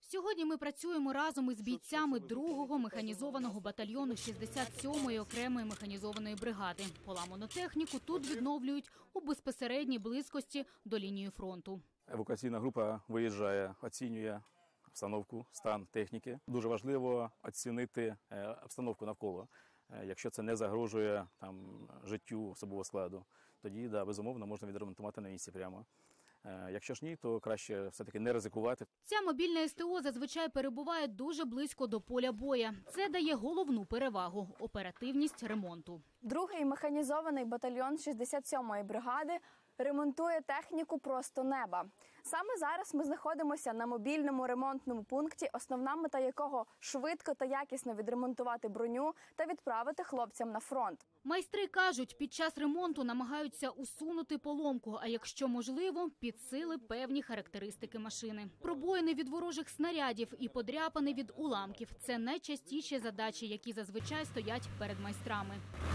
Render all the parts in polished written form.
Сьогодні ми працюємо разом із бійцями 2-го механізованого батальйону 67-ї окремої механізованої бригади. Поламану техніку тут відновлюють у безпосередній близькості до лінії фронту. Евакуаційна група виїжджає, оцінює обстановку, стан техніки. Дуже важливо оцінити обстановку навколо. Якщо це не загрожує життю особового складу, тоді, безумовно, можна відремонтувати на місці прямо. Якщо ж ні, то краще все-таки не ризикувати. Ця мобільна СТО зазвичай перебуває дуже близько до поля бою. Це дає головну перевагу – оперативність ремонту. 2-й механізований батальйон 67-ї бригади ремонтує техніку просто неба. Саме зараз ми знаходимося на мобільному ремонтному пункті, основна мета якого – швидко та якісно відремонтувати броню та відправити хлопцям на фронт. Майстри кажуть, під час ремонту намагаються усунути поломку, а якщо можливо, підсили певні характеристики машини. Пробоїни від ворожих снарядів і подряпини від уламків – це найчастіші задачі, які зазвичай стоять перед майстрами.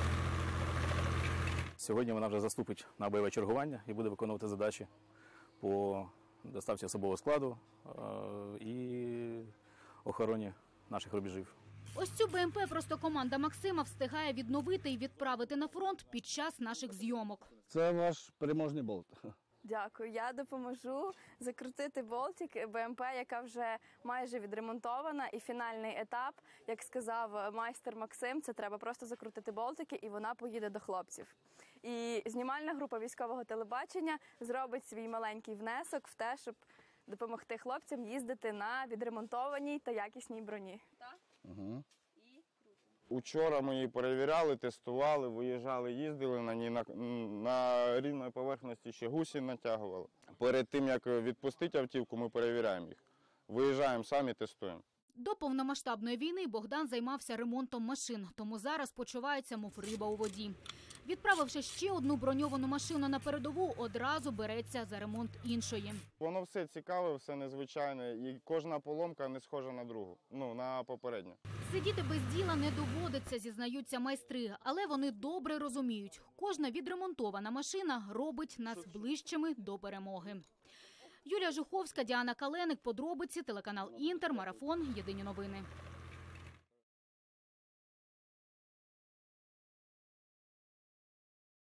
Сьогодні вона вже заступить на бойове чергування і буде виконувати задачі по доставці особового складу і охороні наших рубежів. Ось цю БМП просто команда Максима встигає відновити і відправити на фронт під час наших зйомок. Це наш переможний болт. Дякую. Я допоможу закрутити болтик БМП, яка вже майже відремонтована. І фінальний етап, як сказав майстер Максим, це треба просто закрутити болтики, і вона поїде до хлопців. І знімальна група військового телебачення зробить свій маленький внесок в те, щоб допомогти хлопцям їздити на відремонтованій та якісній броні. Так? Угу. Учора ми її перевіряли, тестували, виїжджали, їздили на ній, на рівній поверхності ще гусі натягували. Перед тим, як відпустити автівку, ми перевіряємо їх. Виїжджаємо самі, тестуємо. До повномасштабної війни Богдан займався ремонтом машин, тому зараз почувається, мов риба у воді. Відправивши ще одну броньовану машину на передову, одразу береться за ремонт іншої. Воно все цікаве, все незвичайне, і кожна поломка не схожа на другу, на попередню. Сидіти без діла не доводиться, зізнаються майстри, але вони добре розуміють, кожна відремонтована машина робить нас ближчими до перемоги. Юлія Жуховська, Діана Каленик, подробиці, телеканал Інтер, Марафон, Єдині новини.